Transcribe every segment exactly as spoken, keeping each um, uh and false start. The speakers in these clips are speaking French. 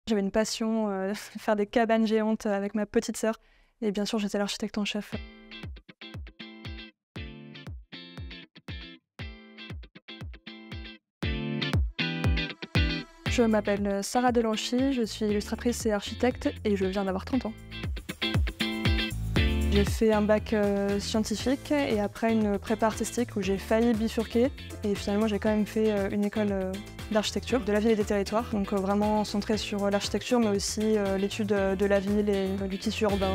J'avais une passion, euh, faire des cabanes géantes avec ma petite sœur. Et bien sûr, j'étais l'architecte en chef. Je m'appelle Sarah Delanchy, je suis illustratrice et architecte et je viens d'avoir trente ans. J'ai fait un bac euh, scientifique et après une prépa artistique où j'ai failli bifurquer. Et finalement, j'ai quand même fait euh, une école euh, d'architecture, de la ville et des territoires. Donc euh, vraiment centrée sur euh, l'architecture, mais aussi euh, l'étude euh, de la ville et euh, du tissu urbain.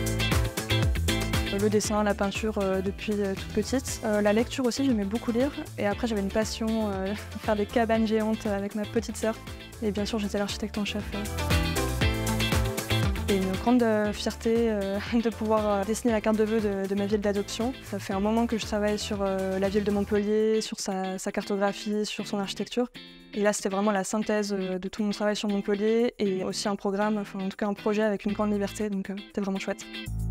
Le dessin, la peinture euh, depuis euh, toute petite. Euh, la lecture aussi, j'aimais beaucoup lire. Et après, j'avais une passion, euh, faire des cabanes géantes avec ma petite sœur. Et bien sûr, j'étais l'architecte en chef. Euh. C'est une grande euh, fierté euh, de pouvoir euh, dessiner la carte de vœux de, de ma ville d'adoption. Ça fait un moment que je travaille sur euh, la ville de Montpellier, sur sa, sa cartographie, sur son architecture. Et là, c'était vraiment la synthèse euh, de tout mon travail sur Montpellier et aussi un programme, enfin en tout cas un projet avec une grande liberté, donc euh, c'était vraiment chouette.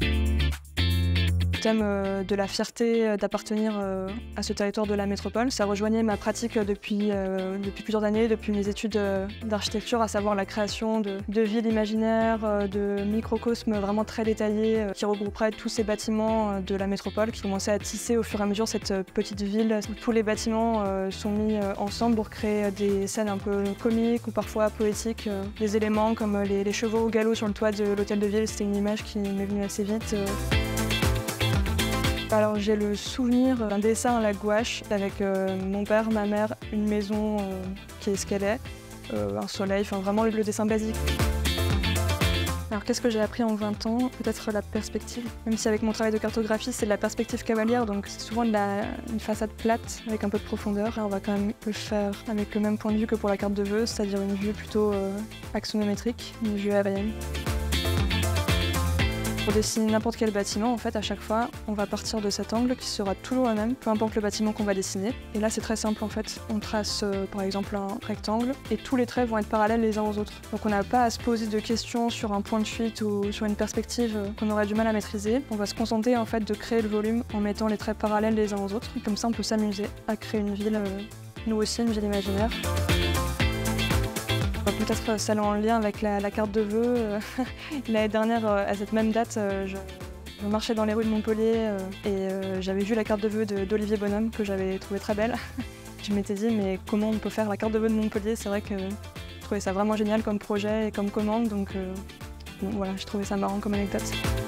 Le thème euh, de la fierté euh, d'appartenir euh, à ce territoire de la métropole, ça rejoignait ma pratique depuis, euh, depuis plusieurs années, depuis mes études euh, d'architecture, à savoir la création de, de villes imaginaires, euh, de microcosmes vraiment très détaillés euh, qui regrouperaient tous ces bâtiments euh, de la métropole, qui commençaient à tisser au fur et à mesure cette euh, petite ville où tous les bâtiments euh, sont mis euh, ensemble pour créer des scènes un peu comiques ou parfois poétiques. Euh, des éléments comme les, les chevaux au galop sur le toit de l'hôtel de ville, c'était une image qui m'est venue assez vite. Euh. Alors j'ai le souvenir d'un dessin à la gouache avec euh, mon père, ma mère, une maison euh, qui est ce qu'elle est, euh, un soleil, enfin vraiment le dessin basique. Alors qu'est-ce que j'ai appris en vingt ans? Peut-être la perspective. Même si avec mon travail de cartographie c'est de la perspective cavalière, donc c'est souvent de la, une façade plate avec un peu de profondeur. Là, on va quand même le faire avec le même point de vue que pour la carte de vœux, c'est-à-dire une vue plutôt euh, axonométrique, une vue aérienne. Pour dessiner n'importe quel bâtiment, en fait, à chaque fois, on va partir de cet angle qui sera toujours le même, peu importe le bâtiment qu'on va dessiner. Et là, c'est très simple, en fait. On trace, euh, par exemple, un rectangle, et tous les traits vont être parallèles les uns aux autres. Donc on n'a pas à se poser de questions sur un point de fuite ou sur une perspective qu'on aurait du mal à maîtriser. On va se contenter, en fait, de créer le volume en mettant les traits parallèles les uns aux autres. Et comme ça, on peut s'amuser à créer une ville, euh, nous aussi, une ville imaginaire. Peut-être celle en lien avec la, la carte de vœux. L'année dernière, à cette même date, je, je marchais dans les rues de Montpellier et j'avais vu la carte de vœux d'Olivier Bonhomme que j'avais trouvée très belle. Je m'étais dit, mais comment on peut faire la carte de vœux de Montpellier? C'est vrai que je trouvais ça vraiment génial comme projet et comme commande, donc, euh, donc voilà, je trouvais ça marrant comme anecdote.